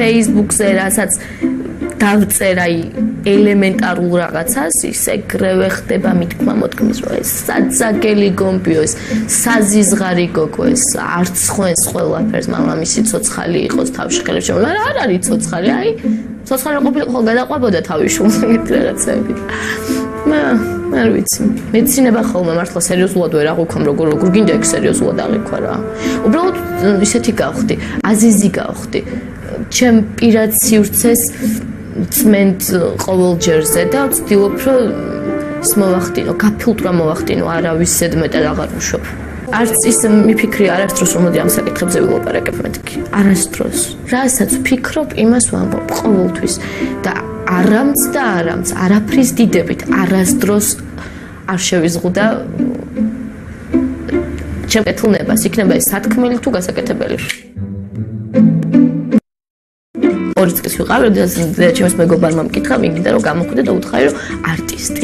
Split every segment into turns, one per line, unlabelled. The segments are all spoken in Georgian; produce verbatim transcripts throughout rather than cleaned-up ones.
Facebook-ზე რასაც დავწერა ელემენტარულ რაღაცას, ისე გრევე ხდება მithქმა მოთქმის, რომ ეს საძაგელი გომბიო, ეს საზიზღარი გოგო, ეს არც ხვენს ყველაფერს, მამამისი ცოცხალი იყოს თავში ხელებში. მაგრამ არ არის ცოცხალი, აი, ცოცხალი ყოფილიყო გადაყვებოდა თავის შულს ეგეთ რაღაცები. მე არ ვიცი. მეცინება ხოლმე მართლა სერიოზულად ვერ აღვიქვამ, როგორ როგორ გინდა ეგ სერიოზულად აღიქვა რა. უბრალოდ ისეთი გავხდი, აზიზი გავხდი. ჩემ პირად სივრცეს წმენთ ყოველ ჯერზე და ვცდილობ, რომ ის მოვახდინო, გაფილტრა მოვახდინო, არავის ზედმეტად აღარ ვუშვებ. არც ის მიფიქრი არასდროს რომ მოდი ამ საკითხებზე ვილაპარაკებ მეთქი. არასდროს. რასაც ვფიქრობ, იმას ვამბობ ყოველთვის და არამც და არამც არაფრის დიდებით არასდროს არ შევიზღუდა ჩემ კეთილნებას, იქნება ეს სათქმელი თუ გასაკეთებელი. ორი წლის ვიყავი, და ჩემს მეგობარმა მკითხა, მიგინდა რომ გამოხვიდე და უთხარი რომ არტისტი.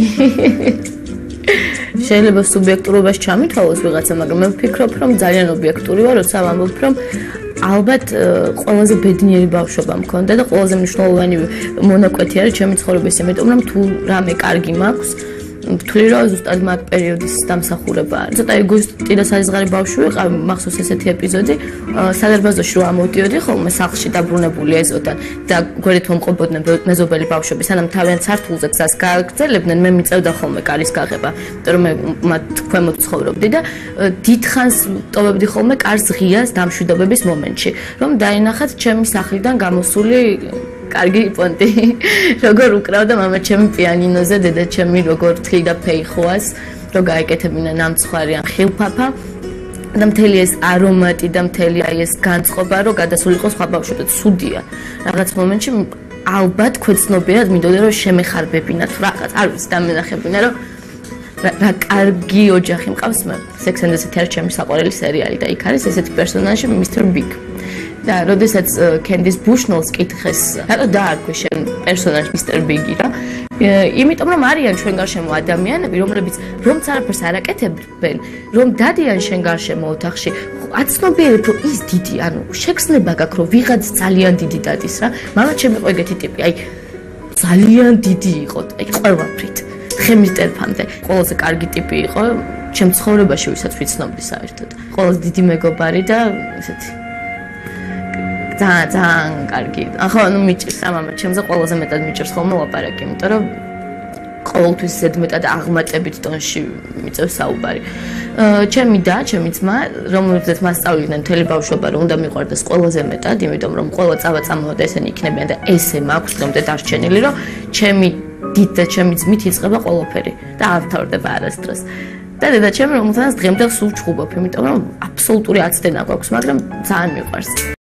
შეიძლება სუბიექტურობას ჩამითვალოს ვიღაცა, მაგრამ მე ვფიქრობ, რომ ძალიან ობიექტური ვარ, როცა ვამბობ, რომ ალბათ ყველაზე ბედნიერი ბავშვობა მქონდა და ყველაზე მნიშვნელოვანი მონაკვეთი არის ჩემი ცხოვრების, იმიტომ რომ თუ რამე კარგი მაქვს, ვთვლი რომ ზუსტად მაგ პერიოდის დამსახურება არის. ცოტა ეგოისტი და საზღარი ბავშვი ვიყავ, მახსოვს ესეთი ეპიზოდი, სადარბაზოში რომ ამოდიოდი ხოლმე სახლში დაბრუნებული ეზოდან და გვერდით მომყოფოდნენ მეზობელი ბავშვები, სანამ თავიანთ სართულზე გზას გააგრძელებდნენ, მე მიწევდა ხოლმე კარის გაღება, იმიტომ რომ მე მათ ქვემოთ ცხოვრობდი და დიდხანს ტოვებდი ხოლმე კარს ღიას დამშვიდობების მომენტში, რომ დაინახათ ჩემი სახლიდან გამოსული კარგი პონტი. როგორ უკრავდა მამა ჩემი პიანინოზე, დედა ჩემი როგორ თლიდა ფეიხოას, რომ გაეკეთებინა ნამცხვარი ან ხილფაფა. და მთელი ეს არომატი და მთელი აი ეს განწყობა, რომ გადასულიყო სხვა ბავშვებთან, ცუდია. რაღაც მომენტში ალბათ ქვეცნობიერად მინდოდა რომ შემეხარბებინათ რაღაც, არ ვიცი, დამენახებინა რომ რა კარგი ოჯახი მყავს მე. Sex and the City არის ჩემი საყვარელი სერიალი და იქ არის ესეთი პერსონაჟი მისტერ Big. და როდესაც Candice Bushnell-ს კითხეს, რატო დაარქვე შენ პერსონაჟ მისტერ Big-ი რა? იმიტომ რომ არიან ჩვენ გარშემო ადამიანები, რომლებიც რომც არაფერს არ აკეთებენ, რომ დადიან შენ გარშემო ოთახში, აცნობიერებ რომ ის დიდი, ანუ შეგრძნება გაქვს რომ ვიღაც ძალიან დიდი დადის რა. მამა ჩემი იყო ეგეთი ტიპი, აი ძალიან დიდი იყო, აი ყველაფრით. ხემისტერფამდე. ყველაზე კარგი ტიპი იყო ჩემ ცხოვრებაში, ვისაც ვიცნობდი საერთოდ. ყველაზე დიდი მეგობარი და ესეთი ძალიან ძალიან კარგი. ახლა ნუ მიჭირს ამამა ჩემზე ყველაზე მეტად მიჭირს ხოლმე ლაპარაკი, იმიტომ რომ ყოველთვის ზედმეტად აღმატებით ტონში მიწევს საუბარი. ჩემი და ჩემი ძმა, რომელზეც მასწავლიდნენ მთელი ბავშვობა, რომ უნდა მიყვარდეს ყველაზე მეტად, იმიტომ რომ ყველა წავა წამოვა და ესენი იქნებიან და ესე მაქვს რომდე დარჩენილი, რომ ჩემი დიდ და ჩემი ძმით იწყება ყველაფერი და არ თავდება არასდროს. და დედა ჩემი რომელთანაც დღემდე სულ ჩხუბობ, იმიტომ რომ აბსოლუტური აცდენა გვაქვს, მაგრამ ძალიან მიყვარს.